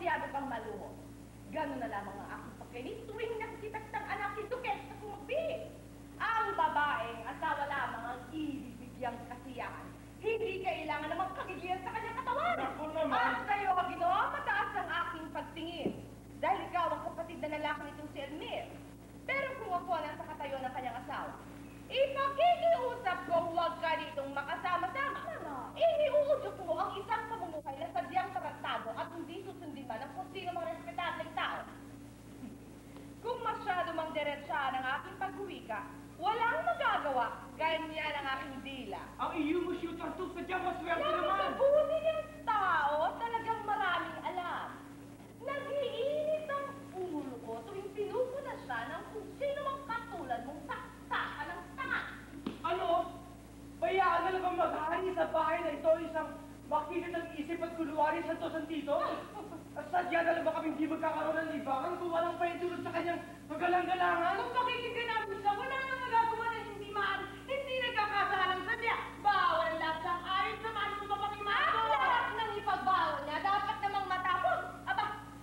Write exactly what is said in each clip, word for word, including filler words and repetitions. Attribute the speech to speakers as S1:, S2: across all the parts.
S1: masyado kang maluho. Gano'n na lamang ang aking pagkainis tuwing nakikita kitang anak ni Duquesne sa kumagbi. Ang babaeng asawa lamang ang ibibigyang kasiyahan. Hindi kailangan namang kagigilan sa kanyang katawan.
S2: Ako naman.
S1: At sa'yo, Ginoo, mataas ang aking pagtingin. Dahil ikaw ang kapatid na lalaki nitong si Elmer. Pero kung ako lang sa katayo ng kanyang asawa, ipakikiusap ko huwag ka ditong makasama-sama. Iniuudyok mo ang isang pamumuhay na sadyang taraktado at hindi susundin man ng kung sino mga respetableng tao. Kung masyado mang diretsyahan ang aking paghuwika, walang magagawa, ganyan ang aking dila.
S2: Ang iyo mo shoot ang tuk, sadyang maswerte
S1: Yung
S2: naman.
S1: mabuti niyang tao, talagang maraming alam. Nag-iinit ang ulo ko tuwing pinupuna siya ng kung sino mang katulad mong saksakan ng tanga.
S2: Ano? Bayaan na lang maghahari sa bahay na ito isang makita ng isip at kuluwari sa to santito? At sadya na lang ba kami hindi magkakaroon ng libangan kung walang paintulot sa kanyang magalang-galangan?
S1: Kung pakikinggan namin siya, wala nang magagawa na hindi maan, hindi nagkakasalang sadya. Bawal lahat ang ayos naman kung mapakimato. Ang lahat ng ipagbawal niya, dapat namang matapos. Aba,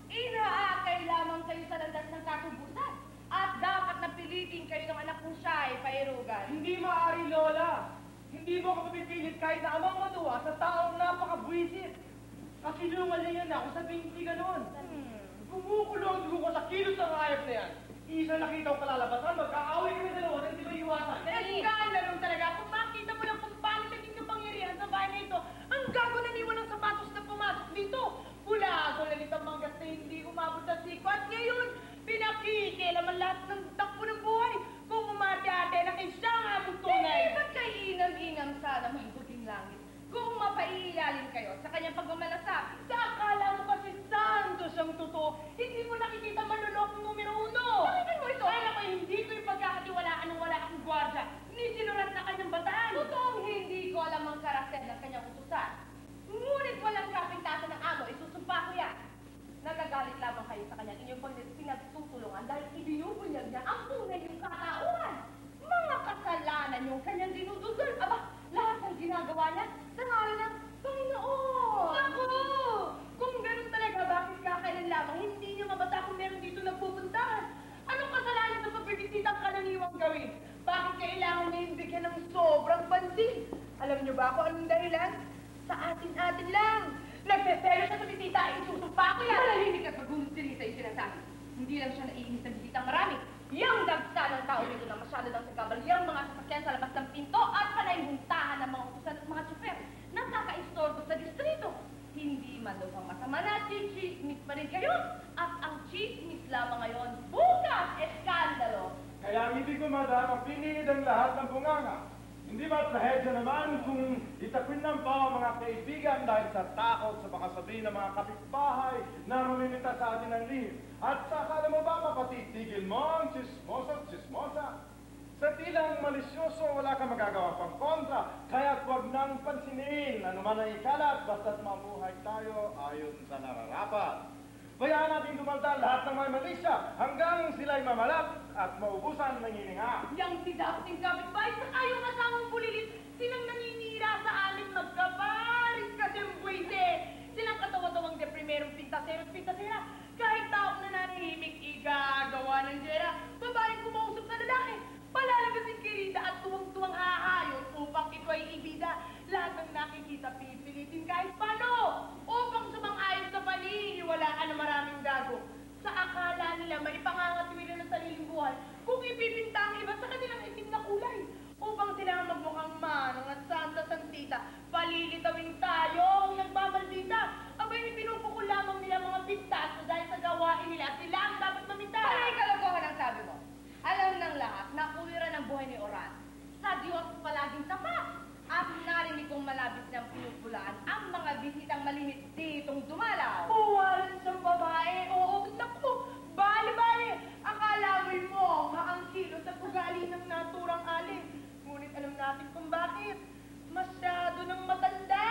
S1: inaakay lamang kayo sa landas ng katubusan. At dapat napilitin kayo ng anak kong siya ay pairugan.
S2: Hindi maaari, Lola. Hindi mo ako mapipilit kahit na amang matuwa sa taong napakabwisit. Kasi lumalingan na ako sa binti ganon.
S1: Hmm.
S2: Kumukulo ang dugo ko sa kilos ng hayop na yan. Isa nakita ko kalalabasan, magkaaway kami dalawa na hindi ba iwasan?
S1: Nagkalalong talaga. Kung makita mo lang kung paano naging kapangyarihan sa bahay na ito, ang gago na niwan ng sapatos na pumasok dito. Bulago na nitong manggas na hindi umabot sa siko. At ngayon, pinakikilaman lahat ng takbo ng buhay. Kung umati-ate na kay siya nga mong tunay. Eh, ba't kay inam-inam sana may buting langit? Kung mapailalim kayo sa kanyang pagmamalasakit, sa akala mo kasi santo siyang totoo, hindi mo nakikita manlolokong numero uno. Bakit mo ito? Kaya ko hindi ko ipagkakatiwalaan nung wala akong gwardya, ni sinulat na kanyang bataan. Totoong hindi ko alam ang karakter ng kanyang utusan. Ngunit walang kapintasan ng amo, isusumpa ko yan. Nagagalit lamang kayo sa kanyang inyong pinagtutulungan dahil ibinubunyag niya ang tunay niyong katauhan. Mga kasalanan yung kanyang dinududol. Aba, lahat ng ginagawa niya sa ngalan ng Panginoon. Ako! Kung ganun talaga, bakit kakailan lamang hindi niyo mabata kung meron dito nagpupuntahan? Anong kasalanan sa pagbibisita ang kananiwang gawin? Bakit kailangan niya yung bigyan ng sobrang pansin? Alam niyo ba kung anong dahilan? Sa atin-atin lang. Nagpepero siya sa bisita, isusumpa ko yan. Malahimik at magunsili sa sinasabi. Hindi lang siya naiinis sa bisitang marami. Yang dagsa ng tao dito na masyado ng sagabal, yang mga sasakyan sa labas ng pinto at panayhuntahan ng mga utusan at mga tsuper. Nakaka-istorbo sa distrito. Hindi man daw ang masama na chismis pa rin kayo. At ang chismis lamang ngayon, bukas, eskandalo.
S3: Kaya ang ibig ko, madam, ang pinilid ang lahat ng bunganga. Hindi ba trahedya naman kung itakwin pa ang mga kaibigan dahil sa takot sa baka sabihin ng mga kapitbahay na mamimita sa atin ng lihim? At sa akala mo ba mapatitigil mo ang chismosa at chismosa? Sa tilang malisyoso, wala kang magagawa pang kontra, kaya't huwag nang pansinin ano man ang ikalat, basta't mamuhay tayo ayon sa nararapat. Bayaan natin dumaldal lahat ng mga malisya hanggang sila'y mamalat at maubusan ng hininga.
S1: Yang si Daphne kapitbahay sa kayong asamang bulilit, silang naninira sa amin magkabaris kasi ang buwise. Silang katawa-tawang deprimerong pintasero at pintasera. Kahit taong nananahimik, igagawa ng jera. Babaeng kumausap sa lalaki, palalabasin kirida at tuwang-tuwang hahayot upang ito ay ibida. Lahat ng nakikita pipilitin kahit paano upang sumang-ayon sa paniniwalaan ng maraming gago. Sa akala nila may pangangatwiran ng sariling buhay kung ipipinta ang iba sa kanilang itim na kulay upang sila magmukhang manang at santa santita. Palilitawin tayo ang nagbabaldita. Abay, pinupukul lamang nila mga pintas dahil sa gawain nila sila ang dapat mamita. Panay kalokohan ang sabi mo. Alam ng lahat na kuwiran ng buhay ni Oran. Sa Diyos palaging tapat. At narinig kong malabis ng pinupulaan ang mga bisitang malimit ditong dumalaw. Buwalan sa babae. Oo, naku, bali-bali. Akala mo maangkilo sa ugali ng naturang alin. Ngunit alam natin kung bakit. Masyado ng matanda.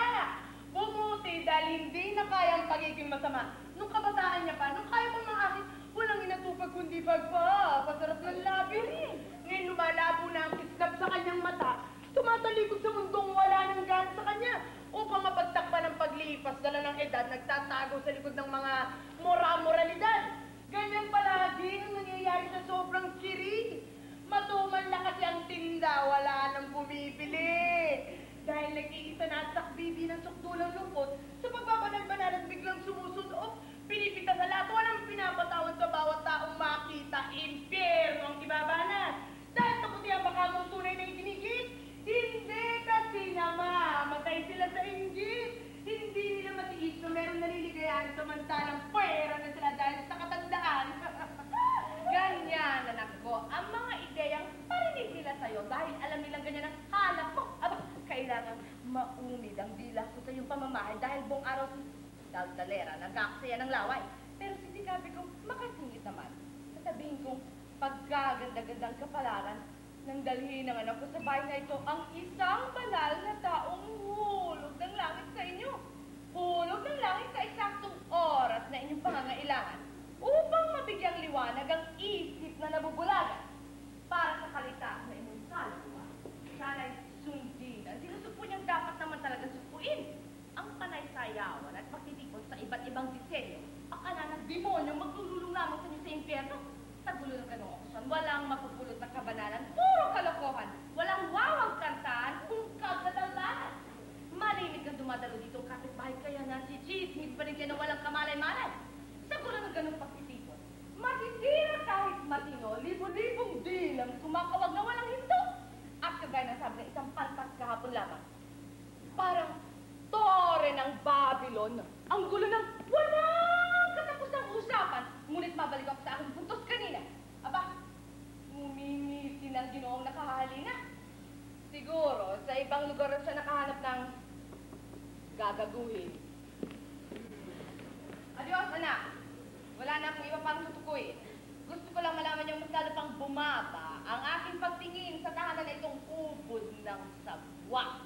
S1: Bumuti dahil hindi na kayang pagiging masama. Nung kabataan niya pa, nung kaya pang mga akin, walang inatupag kundi pagpa. Pasarap ng labi. Ngayon lumalabo na ang kislap sa kanyang mata. Tumatalikod sa mundong wala nang gana sa kanya. Upang mapagtakpan ng paglipas, dala ng edad, nagtatago sa likod ng mga mora-moralidad. Ganyan palagi ang nangyayari sa sobrang kirig. Matuman lang kasi ang tinda, wala nang bumibili. Dahil nag-iisa na at sakbibi ng sukdulang lungkot, sa pagbabanal-banal at biglang sumusunod, pinipita sa lahat, walang pinapatawad sa bawat taong makita. Impyerno ang ibabanat. Dahil kaputi ang baka mong tunay na itinigit. Hindi kasi namamatay sila sa inggit. Hindi nila matiis na meron naliligayahan samantalang pwera na sila dahil sa katandaan. Ganyan, anak ko, ang mga ideyang parinig nila sa'yo dahil alam nilang ganyan ang hanap mo. Aba, kailangan maunid ang dila ko sa iyong pamamahay dahil buong araw si Daldalera nag-aaksaya ng laway. Pero sisikabi ko, makasingit naman. Sasabihin kong pagkaganda-gandang kapalaran nang dalhin ng anak ko sa bahay na ito ang isang banal na taong hulog ng langit sa inyo. Hulog ng langit sa eksaktong oras na inyong pangangailangan upang mabigyang liwanag ang isip na nabubulagan para sa kalitaas na inyong kaluluwa. Sana'y sundin ang sinusupo niyang dapat naman talaga supuin ang panay-sayawan at pagtitipon sa iba't ibang disenyo. Akala ng demonyo maglululong lamang sa inyo sa impyerno. Sa gulo ng kanokosyon, walang mapupulot na kabanalan, puro kalokohan, walang wawang kantaan, ungkab na daldalan. Malimit kang dumadalo dito ang kapitbahay, kaya nasichismis pa rin kayo na walang kamalay-malay. Sa gulo ng ganong pagtitipon, matitira kahit matino, libo-libong dilang kumakawag na walang hinto. At kagaya ng sabi ng isang pantas kahapon lamang, parang tore ng Babylon, ang gulo ng walang katapusang usapan, ngunit mabalik ako sa aking puntos kanina. Aba, umimitin ang ginoong nakahalina. Siguro, sa ibang lugar na siya nakahanap ng gagaguhin. Adios, anak. Wala na akong iba pang tutukuin. Gusto ko lang malaman yung mas lalo pang bumaba ang aking pagtingin sa tahanan na itong ubod ng sabwa.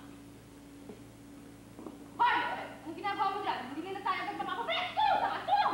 S1: Hoy! Ang ginagawa mo dyan, hindi na tayo nagpapapapres! Tulong! Saka tulong!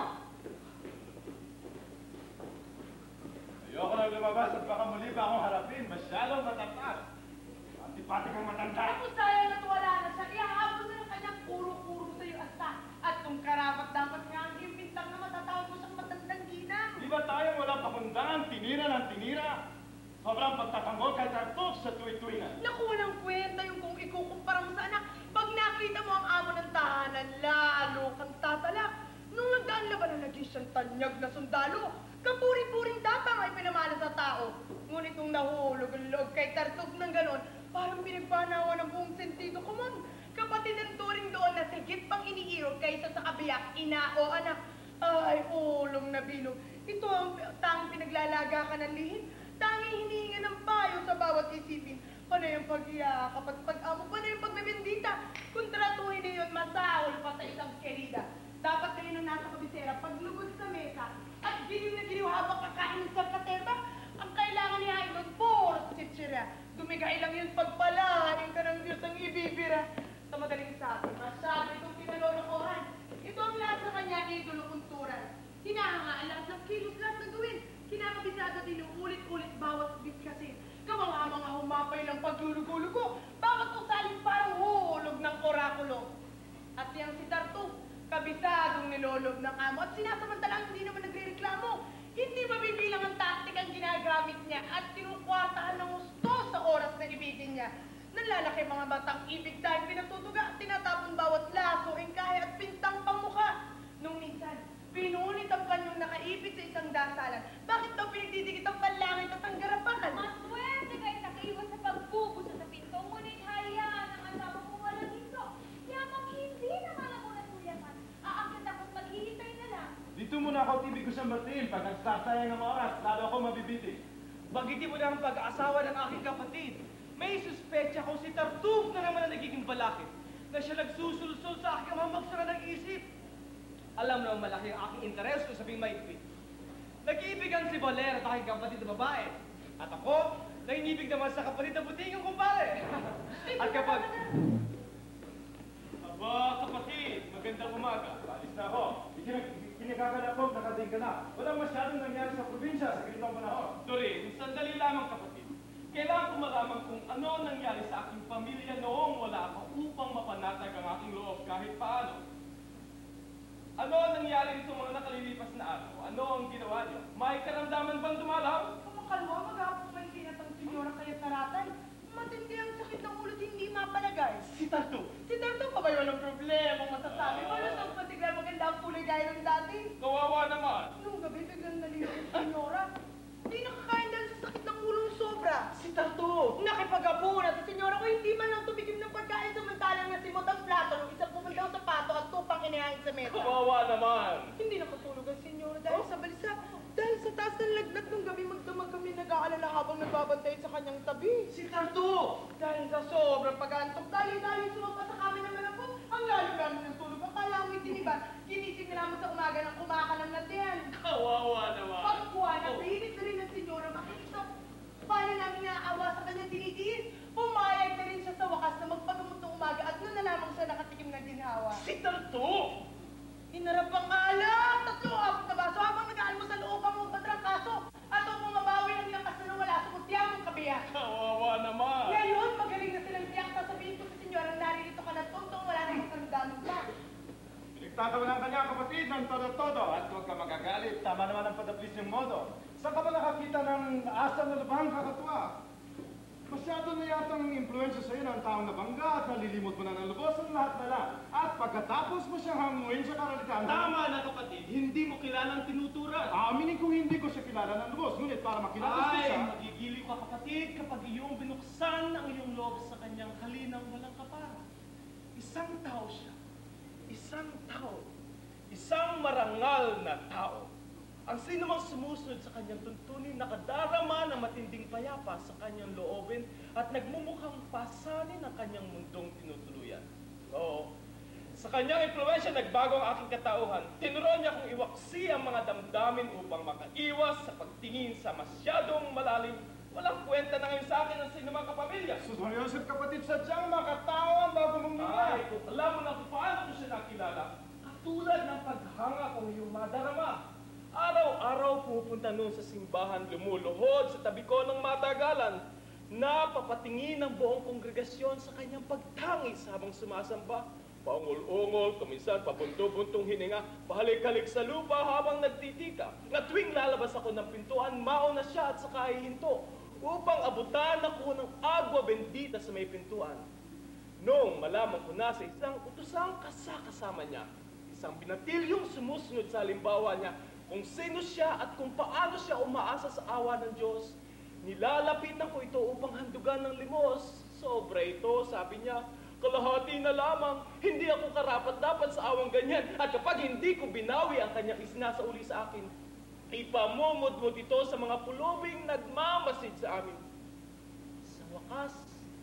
S3: Ayoko lang lumabas at baka muli pa akong harapin. Masyadong matatas. Antipati kong matanda.
S1: Ako sayang at wala na siya. Iaabot na ng kanyang puro-puro sa iyo asta. At kung karapat dapat nga ang iyong bintang na matatawag mo siyang matandang ginang.
S3: Di ba tayo walang pakundangan, tinira ng tinira? Sobrang pagtatanggol kay Tartuffe sa tuwi-tuwi na.
S1: Naku, walang kwenta yung kung ikukumpara mo sa anak. Pag nakita mo ang amo ng tahanan, lalo kang tatalak. Nung nagdaan laban na naging siyang tanyag na sundalo, kapuri-puring tapang ay pinamana sa tao. Ngunit nung nahulog ang loob kay Tartuffe ng ganon, parang pinagpanawa ng buong sentido komon. Kapatid ang turing doon na sigit pang iniirog kaysa sa kabiyak, ina o anak. Ay, ulong na bilog. Ito ang tanging pinaglalaga ka ng lihim. Tanging hinihinga ng payo sa bawat isipin. Paano yung pag-iyakap at pag-amo? Paano yung pagbibindita? Kung tratuhin na yun, masahol pa sa isang kerida. Dapat kayo nang nasa kabisera, paglugod sa mesa, at giniw na giniw habang kakain sa kateba, ang kailangan niya ay nun, puro sitsira. Dumigay lang yun pagpalahanin ka ng Diyos ang ibibira. Sa madaling sabi, masyado itong pinalolokohan. Ito ang lahat sa kanya, idolo kunturan. Hinahangaan lahat ng kilos, lahat ng gawin. Kinakabisada din yung ulit-ulit bawat bitkasin. Kamanga-mga humapay ng paglulugo-lugo. Bawat usaling parang hulog ng orakulo. At yang si Tartuffe, kabisadong nilolob ng amo. At sinasamantalang hindi naman nagre-reklamo. Hindi mabibilang ang taktik ang ginagamit niya at tinukwartahan ng gusto sa oras na ibigin niya. Nanlalaki mga batang ibig dahil pinatutuga, tinatapon bawat laso, engkahe at pintang pangmukha. Nung minsan, pinunit ang kanyang nakaipit sa isang dasalan. Bakit daw pinagdidikit ang panlangit at ang garapan?
S4: Maswerte kayo nakaiwas sa pagbubusa sa pinto, ngunit hayaan ang asawa ko walang hinto. Yamang hindi naman ako natulakan. Aakyat ako't maghihintay na lang.
S3: Dito muna ako tibig ko sa Martin. Pag nagsasayang ang oras, lalo ako mabibitin.
S2: Bagitin mo na ang pag-aasawa ng aking kapatid. May suspecha kung si Tartuffe na naman ang nagiging balakid na siya nagsusulsol sa aking mamagsara ng isip. Alam naman malaki ang aking interes kung sabing maigpit. Nag-iibigan si Valer at aking kapatid na babae. At ako, nainibig naman sa kapatid na butingong kumpare. At kapag...
S3: Aba, kapatid, magandang umaga. Alis na ako. Kinikaganap ko, nakadating ka na. Walang masyadong nangyari sa probinsya sa ganitong panahon.
S2: Dorin, sandali lamang kapatid.
S5: Kailangan ko malaman kung ano ang nangyari sa aking pamilya noong wala ako upang mapanatag ang aking loob kahit paano. Ano ang nangyari nitong mga nakalilipas na araw? Ano ang ginawa niyo? May karamdaman bang dumalaw?
S1: Kumakalwa, maghapon may kinatang senyora kaya't naratay. Matindi ang sakit ng ulo, hindi mapalagay.
S5: Si Tartu.
S1: Si Tarto pa ba yun ang problema? Masasabi mo, lusog patigla maganda ang kulay gaya ng dati.
S5: Kawawa naman.
S1: Nung gabi, biglang naliw ang senyora. Hindi nakakain dahil sa sakit ng ulo sobra.
S5: Si Tartu.
S1: Nakipag-apunan sa senyora ko, hindi man lang tumigim ng pagkain samantalang nasimot ang plato ng isang pumundaw sa pato at tupang inihangin sa mesa.
S5: Kawawa naman.
S1: Hindi nakatulog ang senyora dahil sa balisa. Dahil sa taas ng lagnat nung gabi magdamag kami nag-aalala habang nagbabantay sa kanyang tabi.
S5: Si Tartu.
S1: Dahil sa sobrang pag-antok, dali-dali sumampa sa kami ng malapot, ang lalo namin ng tulog. Akala mo itiniban, ginising na naman sa umaga ng kumakalam na din.
S5: Kawawa naman.
S1: Pagkuha na, pilit na rin ng senyora makikita. Paano namin naaawa sa kanyang tinitiis? Pumayag na rin siya sa wakas na magpagamot ng umaga at noon na lamang siya nakatikim ng ginhawa.
S5: Si Tartu.
S1: Inarap ang alak! Tatlo apat na baso habang nag-aalmusal upang magpatrangkaso at upang mabawi ang lakas na nawala sa kutyang mong kabiyak.
S5: Kawawa naman.
S1: Ngayon, magaling na silang tiyak. Sasabihin ko sa senyorang naririto ka na tuntong wala na isang damang pa.
S3: Pinagtatawa ng kanya kapatid ng todo-todo at huwag ka magagalit. Tama naman ang padaplis yung modo. Saan ka ba nakakita ng asal na lubhang kakatwa? Masyado na yatang impluensya sa'yo ng taong nabangga at nalilimot mo na ng lubos ang lahat na lang. At pagkatapos mo siyang hanguin sa karalikan.
S5: Tama na kapatid, hindi mo kilalang tinuturan.
S3: Aaminin kong hindi ko siya kilala ng lubos, ngunit para makilala ko
S5: Ay,
S3: siya.
S5: magigiliw ka kapatid kapag iyong binuksan ang iyong loob sa kanyang halinang walang kapara. Isang tao siya. Isang tao. Isang marangal na tao. Ang sino mang sumusunod sa kanyang tuntunin, nakadarama ng matinding payapa sa kanyang loobin at nagmumukhang pasanin ang kanyang mundong tinutuluyan. Oo. Sa kanyang impluensya, nagbago ang aking katauhan. Tinuruan niya kong iwaksi ang mga damdamin upang makaiwas sa pagtingin sa masyadong malalim. Walang kwenta na ngayon sa akin ang sino mang kapamilya.
S3: Sus Maria Joseph kapatid, sadyang makatao ang bago mong nila.
S5: Ay, kung alam mo na kung paano ko siya nakilala, katulad ng paghanga kong iyong madarama. Araw-araw pupunta noon sa simbahan, lumuluhod sa tabi ko ng matagalan, napapatingin ng buong kongregasyon sa kanyang pagtangis habang sumasamba. Paungol-ungol, kuminsan pabunto-buntong hininga, pahalik-halik sa lupa habang nagtitika. Na tuwing lalabas ako ng pintuan, mauna siya at saka hihinto upang abutan ako ng agwa bendita sa may pintuan. Noong malaman ko na sa isang utusang kasakasama niya, isang binatilyong sumusunod sa halimbawa niya, kung sino siya at kung paano siya umaasa sa awa ng Diyos, nilalapitan ko ito upang handugan ng limos. Sobra ito, sabi niya, kalahati na lamang, hindi ako karapat-dapat sa awang ganyan. At kapag hindi ko binawi ang kanyang isinasauli sa akin, ipamumudmud ito sa mga pulubing nagmamasid sa amin. Sa wakas,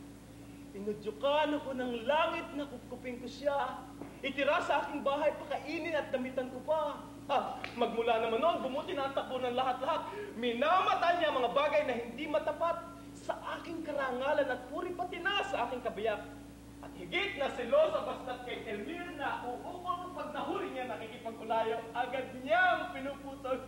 S5: inudyukan ako ng langit na kukupin ko siya. Itira sa aking bahay, pakainin at damitan ko pa. Ah, magmula naman noon, bumuti na ang takbo ng lahat-lahat. Minamata niya mga bagay na hindi matapat sa aking karangalan at puri pati na sa aking kabiyak. At higit na selosa basta't kay Elmir na uukol pag nahuli niya nakikipag-ulayo, agad niyang pinuputol.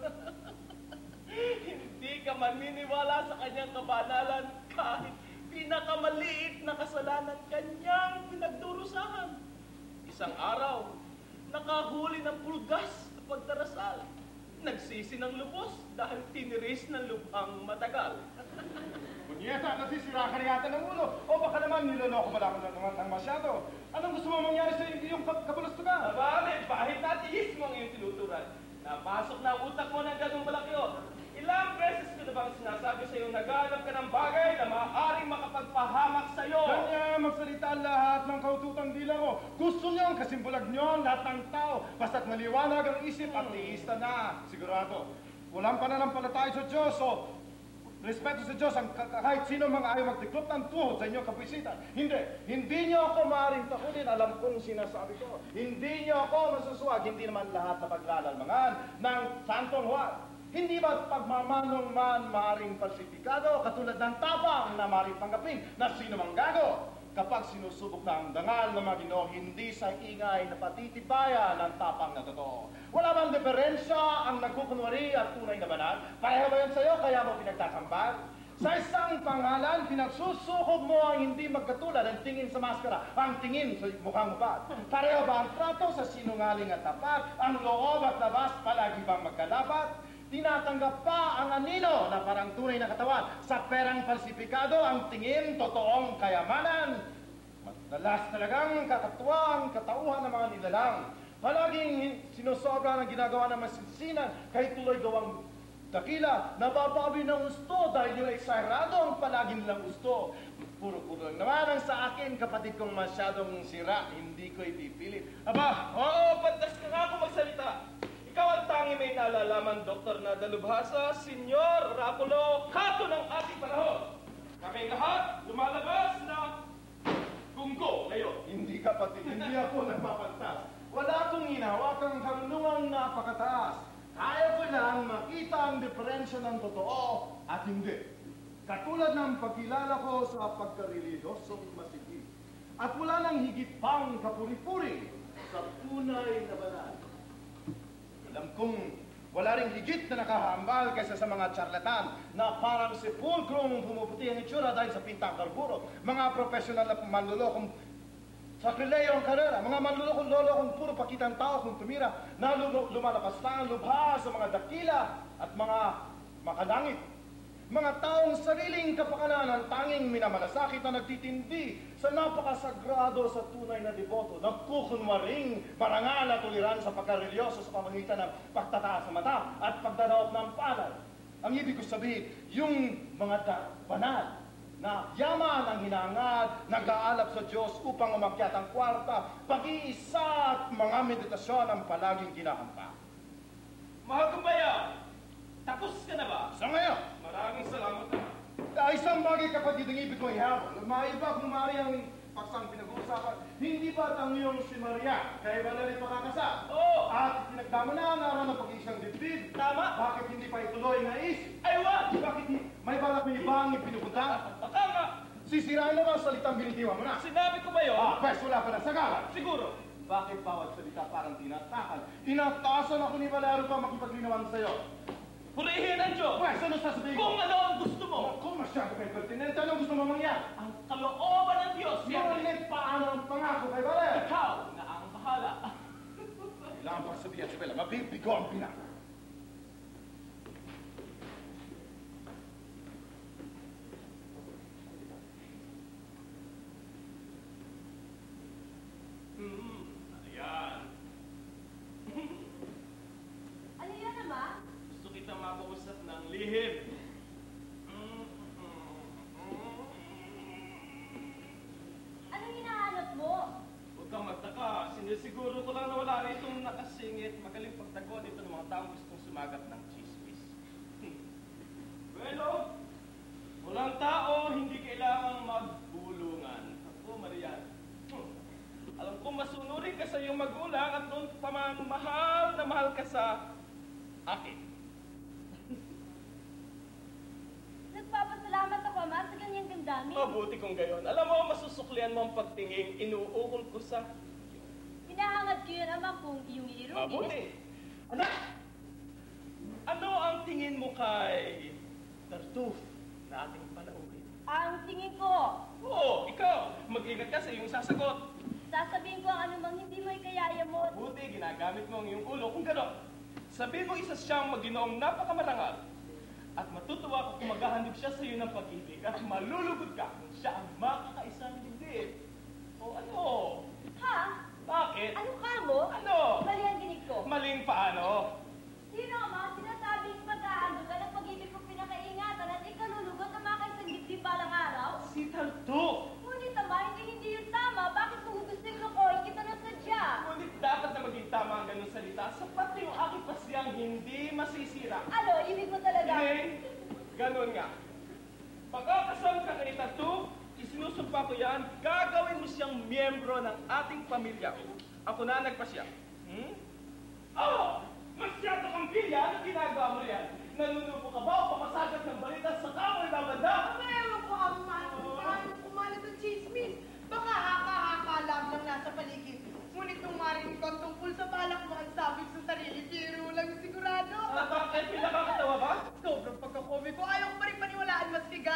S5: Hindi ka maniniwala sa kanyang kabanalan kahit pinakamaliit na kasalanan kanyang pinagdurusahan. Isang araw, nakahuli ng pulgas sa pagdarasal. Nagsisi ng lubos dahil tiniris ng lubhang matagal.
S3: Kunyeta, nasisira ka na yata ng ulo. O baka naman niloloko mo lang naman ng masyado. Anong gusto mo mangyari sa iyong kabulustugan?
S5: Abale, bahit na tiis mo ang iyong tinuturan. Napasok na ang utak mo ng ganung malaki o. Ilang beses ko na bang sinasabi sa iyo naghanap ka ng bagay na maaaring makapagpahamak sa iyo?
S3: Kanya magsalita lahat ng kaututang dila ko. Gusto niyong kasimbulag niyo lahat ng tao. Basta't maliwanag ang isip at tiista na. Sigurado. Walang pananampalataya sa Diyos o respeto sa Diyos ang kahit sino mga ayaw magtiklop ng tuhod sa inyong kapuisitan. Hindi. Hindi niyo ako maaaring takutin. Alam kong sinasabi ko. Hindi niyo ako masusuwag. Hindi naman lahat na paglalalmangan ng Santong Juan. Hindi ba pagmamanong man maaaring falsifikado katulad ng tapang na maaaring tanggapin na sino mang gago? Kapag sinusubok na ang dangal ng mga Ginoo, hindi sa ingay na patitibayan ng tapang na totoo. Wala bang diferensya ang nagkukunwari at tunay na banal? Pareho ba yan sa'yo kaya mo pinagtasambal? Sa isang pangalan, pinagsusukob mo ang hindi magkatulad ang tingin sa maskara, ang tingin sa mukhang hubad. Pareho ba ang trato sa sinungaling at tapat? Ang loob at labas palagi bang magkalabat? Tinatanggap pa ang anino na parang tunay na katawan. Sa perang falsifikado, ang tingin totoong kayamanan. Madalas talagang kakatuwa ang katauhan ng mga nilalang. Palaging sinusobra ng ginagawa ng masinsinan, kahit tuloy gawang dakila, nababawi ng gusto dahil yung eksarado ang palagi nilang gusto. Puro-puro lang naman ang sa akin, kapatid kong masyadong sira, hindi ko ipipilit. Aba,
S5: Oo, pantas ka nga kung magsalita. Ikaw ang tangi may nalalaman, Doktor na dalubhasa, Senyor Rapulo, kato ng ating panahon. Kami lahat lumalabas na kunggo ngayon.
S3: hindi kapatid, hindi ako nagpapantas. Wala akong hinahawakang karunungang napakataas. Kaya ko lang makita ang diferensya ng totoo at hindi. Katulad ng pagkilala ko sa pagkarelidyosong masigit. At wala nang higit pang kapuri-puri sa tunay na banal. Alam kong wala ring higit na nakahambal kaysa sa mga charlatan na parang sepulkrong pumuputi ang itsura dahil sa pintang karburo. Mga profesional na manlulokong sakrileyo ang karera, mga manlulokong lolo kung puro pakitang tao kung tumira, na lumalabas lang ang lubha sa mga dakila at mga makalangit. Mga taong sariling kapakanan ang tanging minamalasakit na nagtitindi sa napakasagrado sa tunay na deboto, nagkukunwaring marangal at uliran sa pagkarelyoso sa pamagitan ng pagtataas ng mata at pagdanaop ng palad. Ang ibig ko sabihin, yung mga banal na yaman ang hinangad, nag-aalap sa Diyos upang umakyat ang kwarta, pag-iisa at mga meditasyon ang palaging kinahampa.
S5: Mahal kong bayan, tapos ka na ba?
S3: Sa ngayon,
S5: Maraming salamat na.
S3: ah, isang bagay kapatid ang ibig kong ihabol. Maiba kung Maria ang paksang pinag-uusapan, hindi ba ang iyong si Maria, kaya ba nalito kakasal?
S5: Oo!
S3: At pinagdama na ang araw ng pag-iisang dibdib.
S5: Tama!
S3: Bakit hindi pa ituloy na isip?
S5: Ay, wag!
S3: Bakit hindi? May balak may iba ang ipinupunta?
S5: Baka nga,
S3: Sisirain na ba ang salitang binitiwan mo na?
S5: sinabi ko ba yun?
S3: Ah, pwes wala pa na sagalan.
S5: Siguro.
S3: Bakit bawat salita parang tinatakal? Tinatasan ako ni Valero pa makipaglinawan sa'yo.
S5: Purihin ang Diyos!
S3: Pwes, ano sasabihin ko?
S5: Kung ano ang gusto mo,
S3: Kung masyado kayo pertinente, anong gusto mo mangyari?
S5: ang kalooban ng Diyos, yan.
S3: Ngunit paano ang pangako kay Valero?
S5: Ikaw na ang bahala.
S3: Kailangan pa sabihan si Bella, mabibigo ang pinang.
S5: Hmm, ayan.
S4: Ano yan naman?
S5: Gusto kita makausap ng lihim.
S4: Anong hinahanap mo?
S5: Huwag kang magtaka. Sinisiguro ko lang na wala na itong nakasingit. Magaling pagtago dito ng mga taong gustong sumagat ng chismis. Bueno, walang tao, hindi kailangang magbulungan. Ako, Marian. Hmm. Alam ko masunurin ka sa iyong magulang at noon pa man mahal na mahal ka sa akin.
S4: Nagpapasalamat ako, Ama, sa ganyang damdamin.
S5: Mabuti kung gayon. Alam mo, masusuklian mo ang pagtingin, inuukol ko sa
S4: Hinahangad ko yun, Ama, kung iyong irugin.
S5: mabuti. Anak, ano ang tingin mo kay Tartuffe na ating panauhin?
S4: Ang tingin ko,
S5: Oo, ikaw, mag-ingat ka sa iyong sasagot.
S4: sasabihin ko ang anumang hindi mo ikayaya mo.
S5: Buti, ginagamit mo ang iyong ulo. Kung gano'n, sabihin mo isa siyang maginoong napakamarangal at matutuwa ko kung maghahandog siya sa iyo ng pag-ibig at malulugod ka kung siya ang makakaisang dibdib. O ano?
S4: Ha?
S5: Bakit?
S4: Ano ka mo?
S5: Ano?
S4: Mali ang ginig ko.
S5: Maling paano?
S4: Sino, Ama? Sinasabing paghahandog ka ng pag-ibig ko pinakaingatan at ikalulugot na makaisang dibdib balang araw?
S5: Si Tartuffe!
S4: Ngunit, Ama, hindi hindi yun tama. Bakit kung gugustuhin ko ko, kita na sadya?
S5: Ngunit dapat na maging tama ang ganun salita sapat na yung aking pasyang hindi masisira.
S4: Ano, ibig mo talaga?
S5: Hindi, ganun nga. Pagkakasal ka kay Tartuffe, isinusumpa ko yan, gagawin mo siyang miyembro ng ating pamilya. Ako na nagpasya. Hmm? Oh! Masyado kang pilya, ano ginagawa mo yan? Nanunupo ka ba o pamasagat ng balita sa kamoy babanda?
S1: Ewan ko, Ama, paano kumalat ang chismis? Baka haka-haka lang lang nasa paligid. Ngunit nung marinig ko ang tungkol sa balak mo, ang sabi sa sarili, biro lang sigurado.
S5: Ah, bakit? Pinakakatawa ba?
S1: Sobrang pagkakomik ko, ayaw ko pa rin paniwalaan maski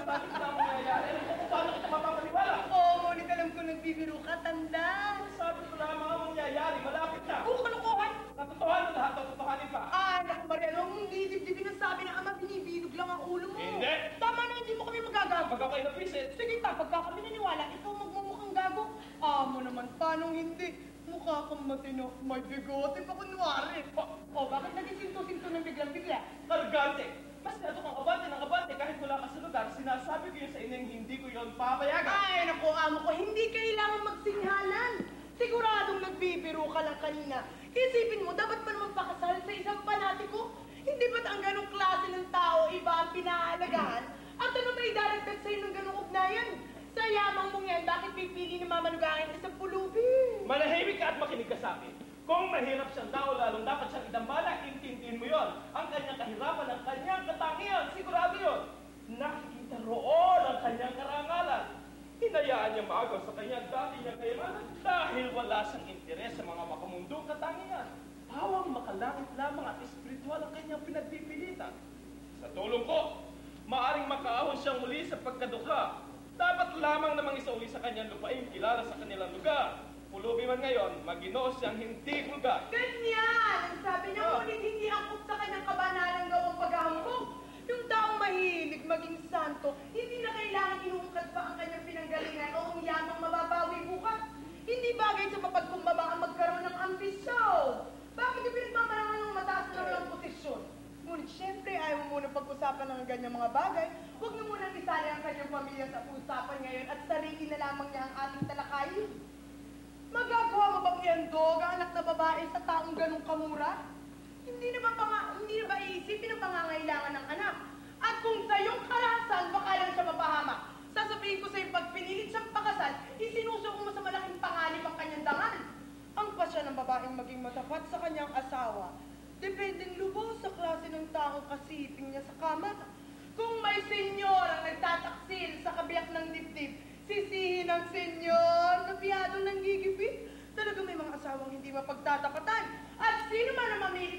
S5: bakit na ang nangyayari? Alam ko kung paano kita mapapaniwala.
S1: Oo, ngunit alam ko nagbibiro ka, tanda.
S5: Sabi ko lamang ang mangyayari, malapit na.
S1: Puro kalokohan.
S5: Katotohanan lahat, totohanin pa.
S1: Ay, naku Mariano, hindi dibdibin ang sabi ng ama, binibidog lang ang ulo mo.
S5: Hindi.
S1: Tama na, hindi mo kami magagago.
S5: Pag ako ay napisit,
S1: Sige ta, pagka kami naniwala, ikaw magmumukhang gago. Ah, mo naman, paano hindi? Mukha kang matino, may bigote pa kunwari. O, bakit naging sinto-sinto ng biglang-bigla?
S5: kargante. Mas nato kang abante ng abante kahit wala ka sa lugar, sinasabi ko yun sa inyong hindi ko yun papayagan.
S1: Ay, naku, amo ko, hindi kailangan magsinhalan. Siguradong nagbibiro ka lang kanina. Isipin mo, dapat pa naman pakasal sa isang panatiko? Hindi ba't ang ganong klase ng tao iba ang pinahalagahan? At ano may daragdag sa'yo ng ganong ugnayan? Sa yamang mong yan, bakit pipili ni Mama Nugahin isang pulubi?
S5: Manahimik ka at makinig ka sa akin. Kung mahirap siyang tao, lalong dapat siyang idambala, intindihin mo yon. Ang kanyang kahirapan, ang kanyang katangian, sigurado yon. Nakikita roon ang kanyang karangalan. Hinayaan niya maagaw sa kanyang dati niyang kayamanan dahil wala siyang interes sa mga makamundong katangian. Pawang makalangit lamang at espiritual ang kanyang pinagpipilitan. Sa tulong ko, maaring makaahon siyang muli sa pagkadukha. Dapat lamang namang isauli sa kanyang lupain kilala sa kanilang lugar. Pulubi man ngayon, maginoo siyang hindi bulgar.
S1: Ganyan! Ang sabi niya,
S5: Oh.
S1: ngunit hindi angkop sa kanyang kabanalang gawang paghahangkog. Yung taong mahilig maging santo, hindi na kailangan inuungkad pa ang kanyang pinanggalingan o ang yamang mababawi bukas. Hindi bagay sa mapagkumbaba ang magkaroon ng ambisyon. Bakit yung pinagmamalangan ng mataas na walang posisyon? Ngunit syempre, ayaw mo muna pag-usapan ng ganyang mga bagay. Huwag na muna isali ang kanyang pamilya sa usapan ngayon at sarili na lamang niya ang ating talakayin. Magagawa mo bang iandog ang anak na babae sa taong ganong kamura? Hindi na ba, panga, hindi na ba iisipin ang pangangailangan ng anak? At kung sa iyong karahasan, baka lang siya mapahamak. Sasabihin ko sa iyo, pag pinilit siyang pakasal, isinusuko mo sa malaking panganib ang kanyang dangal. Ang pasya ng babaeng maging matapat sa kanyang asawa. Dependeng lubos sa klase ng taong kasiping niya sa kama. Kung may senyor ang nagtataksil sa kabiyak ng dibdib, sisihin ang senyor na piyadong nanggigipit. Talaga may mga asawang hindi mapagtatapatan. At sino man ang mamili